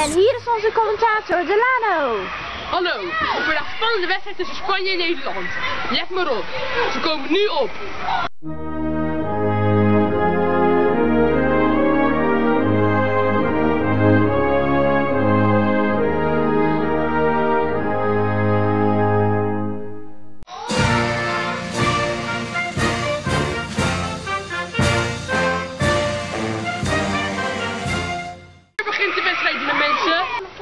En hier is onze commentator Delano. Hallo, voor de spannende wedstrijd tussen Spanje en Nederland. Let maar op, ze komen nu op. Waar begint de wedstrijd, mijn mensen?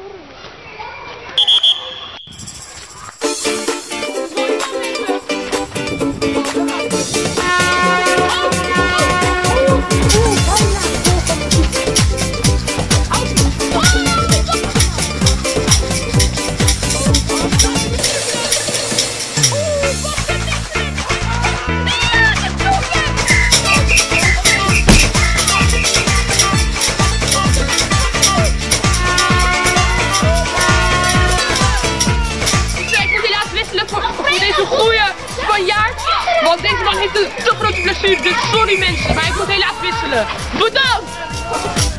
Deze goede Spanjaard, want deze man heeft een te grote blessure, dus sorry mensen, maar ik moet helaas wisselen. Bedankt!